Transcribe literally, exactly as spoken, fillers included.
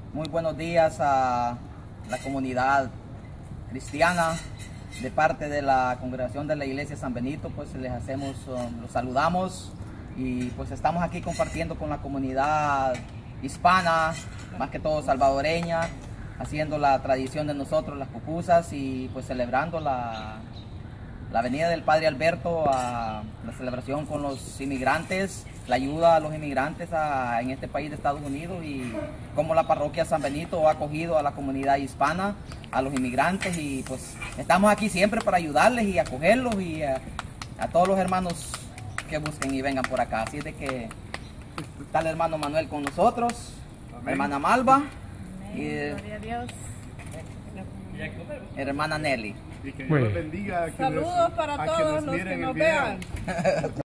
Muy buenos días a la comunidad cristiana de parte de la congregación de la iglesia San Benito. Pues les hacemos, um, los saludamos y pues estamos aquí compartiendo con la comunidad hispana, más que todo salvadoreña, haciendo la tradición de nosotros, las pupusas, y pues celebrando la, la venida del Padre Alberto, a la celebración con los inmigrantes, la ayuda a los inmigrantes a, en este país de Estados Unidos, y como la parroquia San Benito ha acogido a la comunidad hispana, a los inmigrantes, y pues estamos aquí siempre para ayudarles y acogerlos, y a, a todos los hermanos que busquen y vengan por acá. Así es de que está el hermano Manuel con nosotros, la hermana Malva, y Gloria a Dios. hermana Nelly. Y que Dios los bendiga. A quienes, Saludos para a todos quienes los que miren el nos video. vean.